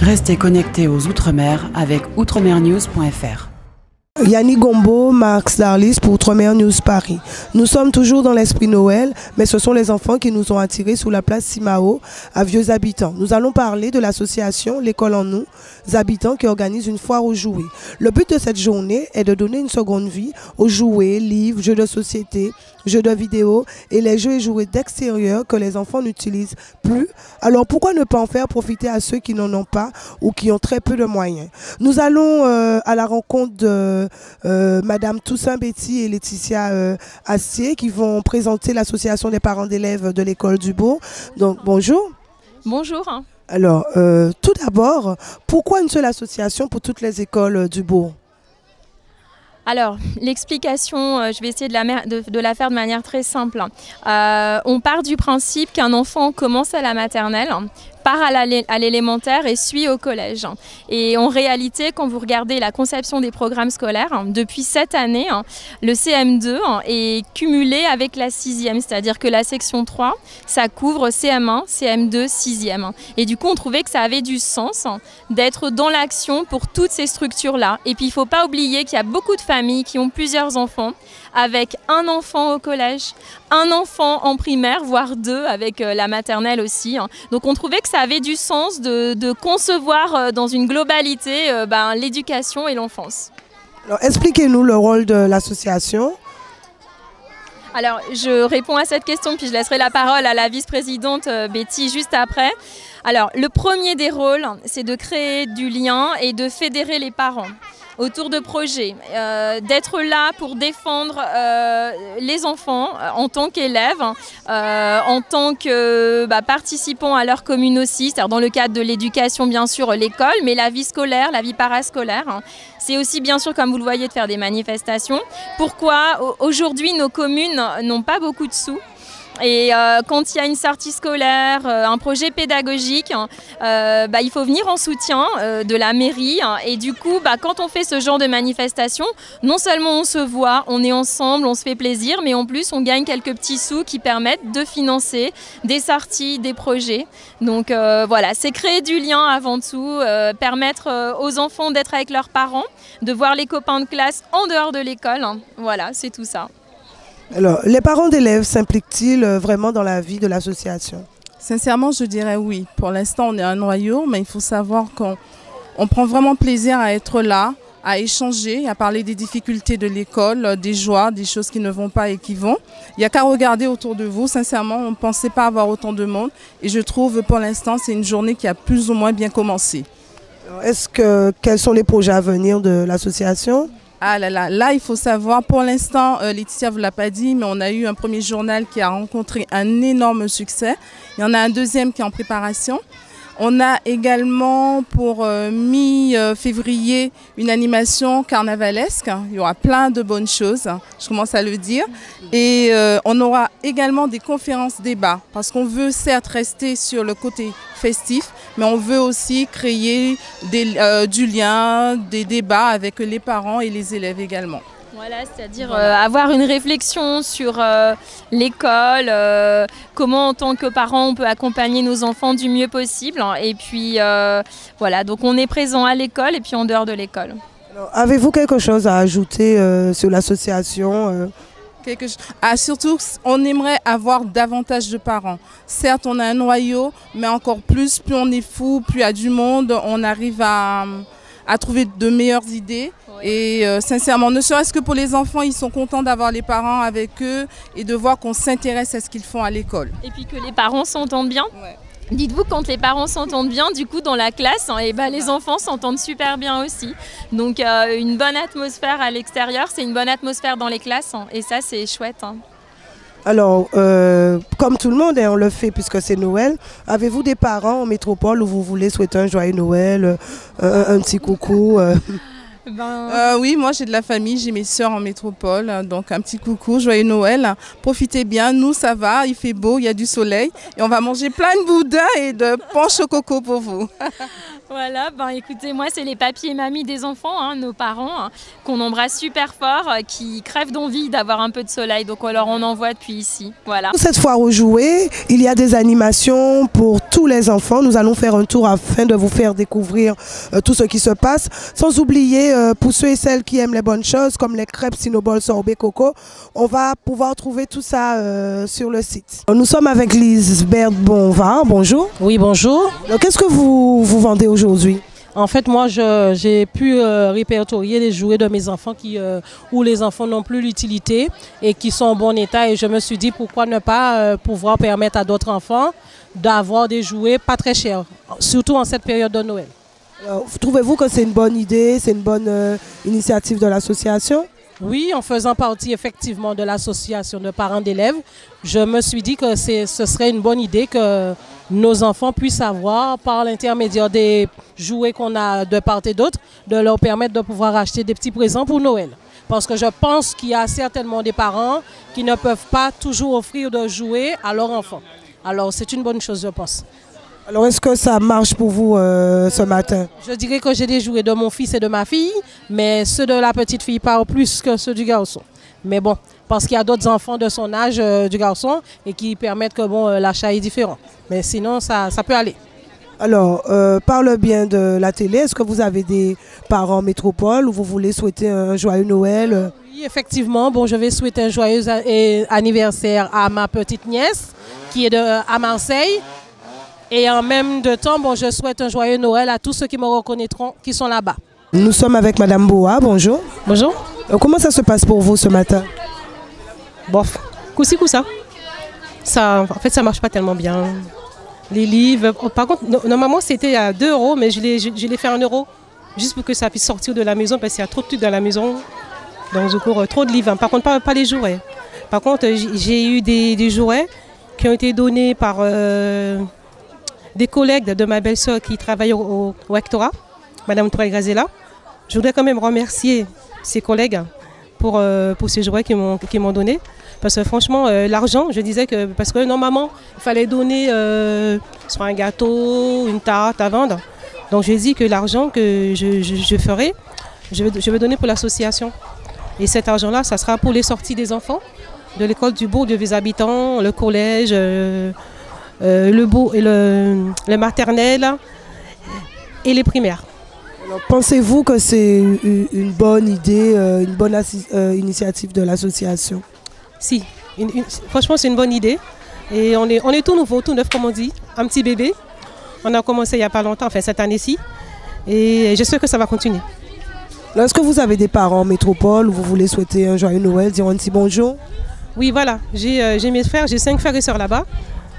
Restez connectés aux Outre-mer avec outremernews.fr. Yannick Gombo, Max Darlis pour Outre-mer News Paris. Nous sommes toujours dans l'esprit Noël, mais ce sont les enfants qui nous ont attirés sous la place Simao à Vieux Habitants. Nous allons parler de l'association L'école en nous, habitants qui organise une foire aux jouets. Le but de cette journée est de donner une seconde vie aux jouets, livres, jeux de société, jeux de vidéo et les jeux et jouets d'extérieur que les enfants n'utilisent plus. Alors pourquoi ne pas en faire profiter à ceux qui n'en ont pas ou qui ont très peu de moyens? Nous allons à la rencontre de Madame Toussaint Betty et Laetitia Astier qui vont présenter l'association des parents d'élèves de l'école du Bourg. Donc bonjour. Bonjour. Alors tout d'abord, pourquoi une seule association pour toutes les écoles du Bourg? Alors, l'explication, je vais essayer de la faire de manière très simple. On part du principe qu'un enfant commence à la maternelle, part à l'élémentaire et suit au collège. Et en réalité, quand vous regardez la conception des programmes scolaires, depuis cette année, le CM2 est cumulé avec la 6e, c'est-à-dire que la section 3, ça couvre CM1, CM2, 6e. Et du coup, on trouvait que ça avait du sens d'être dans l'action pour toutes ces structures-là. Et puis, il ne faut pas oublier qu'il y a beaucoup de familles qui ont plusieurs enfants, avec un enfant au collège, un enfant en primaire, voire deux avec la maternelle aussi. Donc on trouvait que ça avait du sens de concevoir dans une globalité l'éducation et l'enfance. Alors expliquez-nous le rôle de l'association. Alors je réponds à cette question puis je laisserai la parole à la vice-présidente Betty juste après. Alors le premier des rôles, c'est de créer du lien et de fédérer les parents autour de projets, d'être là pour défendre les enfants en tant qu'élèves, en tant que participants à leur commune aussi, c'est-à-dire dans le cadre de l'éducation bien sûr l'école, mais la vie scolaire, la vie parascolaire. C'est aussi bien sûr, comme vous le voyez, de faire des manifestations. Pourquoi aujourd'hui nos communes n'ont pas beaucoup de sous? Et quand il y a une sortie scolaire, un projet pédagogique, il faut venir en soutien de la mairie. Et du coup, quand on fait ce genre de manifestation, non seulement on se voit, on est ensemble, on se fait plaisir, mais en plus on gagne quelques petits sous qui permettent de financer des sorties, des projets. Donc voilà, c'est créer du lien avant tout, permettre aux enfants d'être avec leurs parents, de voir les copains de classe en dehors de l'école. Voilà, c'est tout ça. Alors, les parents d'élèves s'impliquent-ils vraiment dans la vie de l'association? Sincèrement, je dirais oui. Pour l'instant, on est un noyau, mais il faut savoir qu'on prend vraiment plaisir à être là, à échanger, à parler des difficultés de l'école, des joies, des choses qui ne vont pas et qui vont. Il n'y a qu'à regarder autour de vous. Sincèrement, on ne pensait pas avoir autant de monde. Et je trouve, pour l'instant, c'est une journée qui a plus ou moins bien commencé. Quels sont les projets à venir de l'association? Ah là, il faut savoir, pour l'instant, Laetitia ne vous l'a pas dit, mais on a eu un premier journal qui a rencontré un énorme succès. Il y en a un deuxième qui est en préparation. On a également pour mi-février une animation carnavalesque. Il y aura plein de bonnes choses, je commence à le dire. Et on aura également des conférences débats, parce qu'on veut certes rester sur le côté festif, mais on veut aussi créer du lien, des débats avec les parents et les élèves également. Voilà, c'est-à-dire avoir une réflexion sur l'école, comment en tant que parents on peut accompagner nos enfants du mieux possible. Et puis voilà, donc on est présent à l'école et puis en dehors de l'école. Avez-vous quelque chose à ajouter sur l'association? Surtout, on aimerait avoir davantage de parents. Certes, on a un noyau, mais encore plus, plus on est fou, plus il y a du monde, on arrive à trouver de meilleures idées. Et sincèrement, ne serait-ce que pour les enfants, ils sont contents d'avoir les parents avec eux et de voir qu'on s'intéresse à ce qu'ils font à l'école. Et puis que les parents s'entendent bien. Ouais. Dites-vous, quand les parents s'entendent bien, du coup, dans la classe, les enfants s'entendent super bien aussi. Donc, une bonne atmosphère à l'extérieur, c'est une bonne atmosphère dans les classes. Et ça, c'est chouette. Alors, comme tout le monde, on le fait puisque c'est Noël. Avez-vous des parents en métropole où vous voulez souhaiter un joyeux Noël, un petit coucou Oui, moi j'ai de la famille, j'ai mes sœurs en métropole, donc un petit coucou, joyeux Noël. Profitez bien, nous ça va, il fait beau, il y a du soleil et on va manger plein de boudins et de punch au coco pour vous. Voilà, ben écoutez, moi c'est les papis et mamies des enfants, hein, nos parents, hein, qu'on embrasse super fort, qui crèvent d'envie d'avoir un peu de soleil, donc alors on en voit depuis ici, voilà. Cette foire aux jouets, il y a des animations pour tous les enfants. Nous allons faire un tour afin de vous faire découvrir tout ce qui se passe. Sans oublier, pour ceux et celles qui aiment les bonnes choses, comme les crêpes Cinnobol sorbet coco, on va pouvoir trouver tout ça sur le site. Nous sommes avec Lisbeth Bonvar, bonjour. Oui, bonjour. Qu'est-ce que vous vendez aujourd'hui? En fait, moi, j'ai pu répertorier les jouets de mes enfants où les enfants n'ont plus l'utilité et qui sont en bon état. Et je me suis dit, pourquoi ne pas pouvoir permettre à d'autres enfants d'avoir des jouets pas très chers, surtout en cette période de Noël. Trouvez-vous que c'est une bonne idée, c'est une bonne initiative de l'association? Oui, en faisant partie effectivement de l'association de parents d'élèves, je me suis dit que ce serait une bonne idée que nos enfants puissent avoir, par l'intermédiaire des jouets qu'on a de part et d'autre, de leur permettre de pouvoir acheter des petits présents pour Noël. Parce que je pense qu'il y a certainement des parents qui ne peuvent pas toujours offrir de jouets à leurs enfants. Alors c'est une bonne chose, je pense. Alors est-ce que ça marche pour vous ce matin? Je dirais que j'ai des jouets de mon fils et de ma fille, mais ceux de la petite fille parlent plus que ceux du garçon. Mais bon, parce qu'il y a d'autres enfants de son âge du garçon et qui permettent que bon, l'achat est différent. Mais sinon, ça peut aller. Alors, par le bien de la télé, est-ce que vous avez des parents métropole ou vous voulez souhaiter un joyeux Noël? Oui, effectivement. Bon, je vais souhaiter un joyeux anniversaire à ma petite nièce qui est à Marseille. Et en même temps, bon, je souhaite un joyeux Noël à tous ceux qui me reconnaîtront, qui sont là-bas. Nous sommes avec Madame Boa, bonjour. Bonjour. Comment ça se passe pour vous ce matin? Bof, coup-ci, coup-ça. En fait, ça marche pas tellement bien. Les livres, par contre, normalement c'était à 2 €, mais je l'ai fait à 1 €, juste pour que ça puisse sortir de la maison, parce qu'il y a trop de trucs dans la maison. Donc, je cours trop de livres. Par contre, pas les jouets. Par contre, j'ai eu des jouets qui ont été donnés par des collègues de ma belle-sœur qui travaillent au rectorat, Madame Touré Grazella. Je voudrais quand même remercier ces collègues pour ces jouets qu'ils m'ont donné. Parce que franchement, l'argent, je disais que, parce que normalement, il fallait donner soit un gâteau, une tarte à vendre. Donc j'ai dit que l'argent que je ferai, je vais donner pour l'association. Et cet argent-là, ça sera pour les sorties des enfants de l'école du bourg de Vieux Habitants, le collège, le maternel et les primaires. Pensez-vous que c'est une bonne idée, une bonne initiative de l'association? Si, franchement c'est une bonne idée. Et on est tout nouveau, tout neuf comme on dit, un petit bébé. On a commencé il n'y a pas longtemps, enfin cette année-ci. Et j'espère que ça va continuer. Est-ce que vous avez des parents en métropole où vous voulez souhaiter un joyeux Noël, dire un petit bonjour? Oui, voilà, j'ai mes frères, j'ai 5 frères et sœurs là-bas.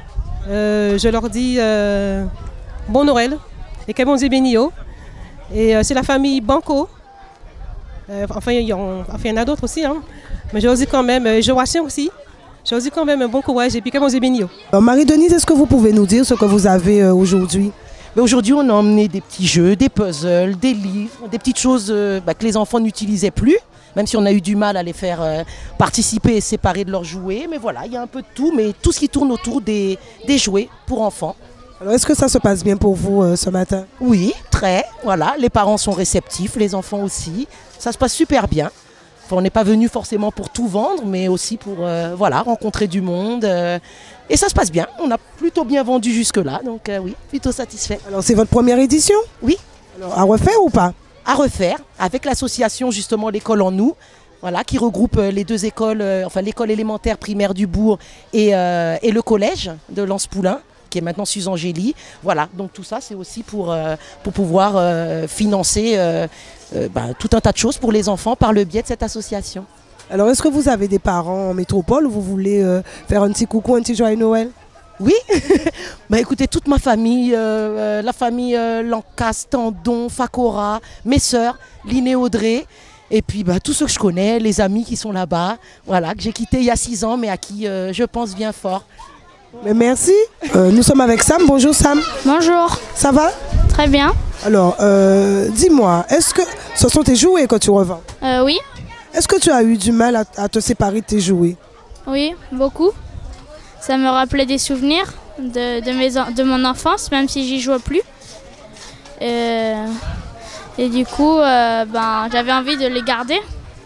Je leur dis bon Noël et que bon Dieu bénisse. Et c'est la famille Banco. Enfin, il y en a d'autres aussi. Hein. Mais je leur dis quand même, Joachim aussi. Je leur dis quand même un bon courage et puis que bon Dieu bénisse. Marie-Denise, est-ce que vous pouvez nous dire ce que vous avez aujourd'hui? Aujourd'hui, on a emmené des petits jeux, des puzzles, des livres, des petites choses que les enfants n'utilisaient plus. Même si on a eu du mal à les faire participer et séparer de leurs jouets. Mais voilà, il y a un peu de tout, mais tout ce qui tourne autour des jouets pour enfants. Alors, est-ce que ça se passe bien pour vous ce matin? Oui, très. Voilà, les parents sont réceptifs, les enfants aussi. Ça se passe super bien. Enfin, on n'est pas venu forcément pour tout vendre, mais aussi pour voilà, rencontrer du monde. Et ça se passe bien. On a plutôt bien vendu jusque-là, donc oui, plutôt satisfait. Alors, c'est votre première édition? Oui. Alors, à refaire ou pas? À refaire, avec l'association justement L'école en nous, voilà, qui regroupe les 2 écoles, enfin l'école élémentaire primaire du bourg et le collège de Lens-Poulain, qui est maintenant Susan Gély. Voilà, donc tout ça c'est aussi pour pouvoir financer tout un tas de choses pour les enfants par le biais de cette association. Alors est-ce que vous avez des parents en métropole où vous voulez faire un petit coucou, un petit joyeux Noël? Oui, écoutez, toute ma famille, la famille Lancas, Tandon, Fakora, mes sœurs, Liné Audrey, et puis tous ceux que je connais, les amis qui sont là-bas, voilà, que j'ai quitté il y a 6 ans, mais à qui je pense bien fort. Mais merci. Nous sommes avec Sam. Bonjour Sam. Bonjour. Ça va? Très bien. Alors, dis-moi, est-ce que ce sont tes jouets que tu revends? Oui. Est-ce que tu as eu du mal à te séparer de tes jouets? Oui, beaucoup. Ça me rappelait des souvenirs de mon enfance, même si j'y joue plus. Et du coup, j'avais envie de les garder.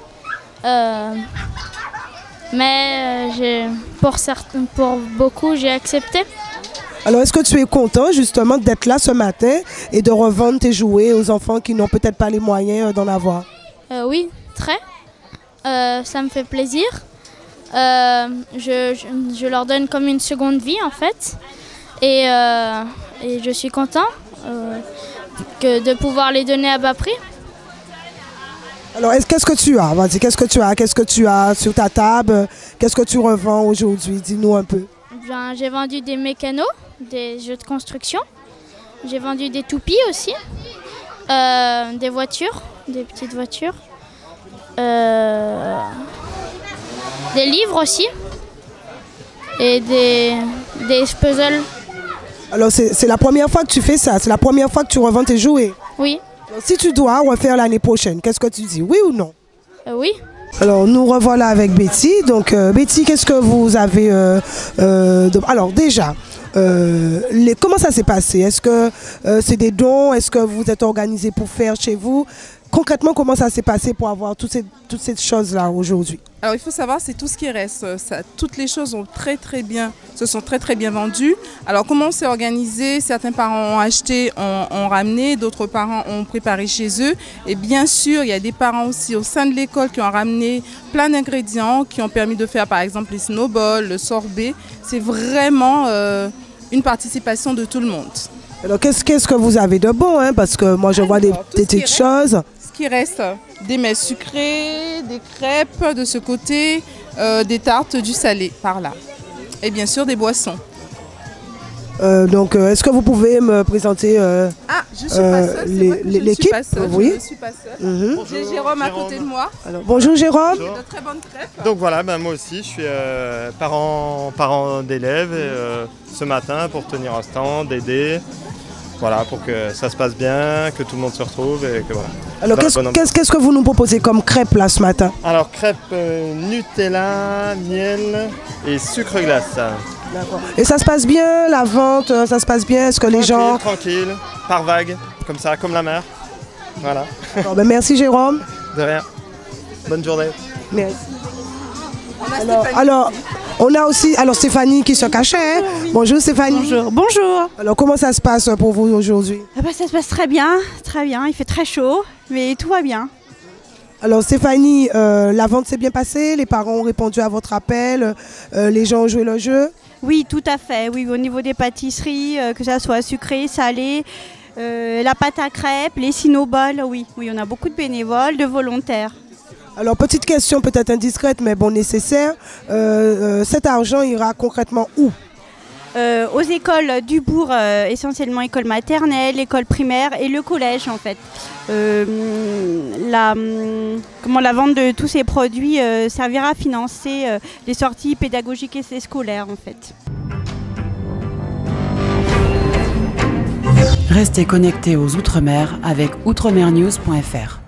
Mais pour beaucoup, j'ai accepté. Alors, est-ce que tu es content justement d'être là ce matin et de revendre tes jouets aux enfants qui n'ont peut-être pas les moyens d'en avoir? Oui, très. Ça me fait plaisir. Je leur donne comme une seconde vie en fait. Et je suis content de pouvoir les donner à bas prix. Alors, qu'est-ce que tu as? Vas-y, qu'est-ce que tu as? Qu'est-ce que tu as sur ta table? Qu'est-ce que tu revends aujourd'hui? Dis-nous un peu. J'ai vendu des mécanos, des jeux de construction. J'ai vendu des toupies aussi. Des voitures, des petites voitures. Des livres aussi. Et des puzzles. Alors, c'est la première fois que tu fais ça? C'est la première fois que tu revends tes jouets? Oui. Alors, si tu dois refaire l'année prochaine, qu'est-ce que tu dis? Oui ou non? Oui. Alors, nous revoilà avec Betty. Donc, Betty, qu'est-ce que vous avez... Alors, déjà, comment ça s'est passé? Est-ce que c'est des dons? Est-ce que vous êtes organisé pour faire chez vous? Concrètement, comment ça s'est passé pour avoir toutes ces choses-là aujourd'hui? Alors il faut savoir, c'est tout ce qui reste. Toutes les choses se sont très bien vendues. Alors comment on s'est organisé? Certains parents ont acheté, ont ramené, d'autres parents ont préparé chez eux. Et bien sûr, il y a des parents aussi au sein de l'école qui ont ramené plein d'ingrédients, qui ont permis de faire par exemple les snowballs, le sorbet. C'est vraiment une participation de tout le monde. Alors qu'est-ce que vous avez de bon, hein? Parce que moi je vois des petites choses. Ce qui reste, des mets sucrés, des crêpes de ce côté, des tartes, du salé par là. Et bien sûr des boissons. Donc est-ce que vous pouvez me présenter je suis pas seule, l'équipe? Oui. Je ne suis pas seule. J'ai Jérôme à côté de moi. Alors, bonjour Jérôme. De très bonnes crêpes. Donc voilà, moi aussi je suis parent d'élèves ce matin pour tenir un stand, aider. Voilà, pour que ça se passe bien, que tout le monde se retrouve et que voilà. Alors qu'est-ce que vous nous proposez comme crêpes là ce matin? Alors crêpes Nutella, miel et sucre glace. D'accord. Et ça se passe bien, la vente, ça se passe bien? Est-ce que les gens... Tranquille, par vague, comme ça, comme la mer. Voilà. Merci Jérôme. De rien. Bonne journée. Merci. Alors, on a aussi Stéphanie qui se cachait. Hein? Oui. Bonjour Stéphanie. Bonjour. Bonjour. Alors comment ça se passe pour vous aujourd'hui? Ça se passe très bien, il fait très chaud, mais tout va bien. Alors Stéphanie, la vente s'est bien passée, les parents ont répondu à votre appel, les gens ont joué le jeu? Oui, tout à fait, oui, au niveau des pâtisseries, que ça soit sucré, salé, la pâte à crêpes, les snowballs, oui, on a beaucoup de bénévoles, de volontaires. Alors, petite question peut-être indiscrète, mais bon, nécessaire. Cet argent ira concrètement où? Aux écoles du bourg, essentiellement école maternelle, école primaire et le collège en fait. La vente de tous ces produits servira à financer les sorties pédagogiques et scolaires en fait. Restez connectés aux Outre-mer avec outremernews.fr.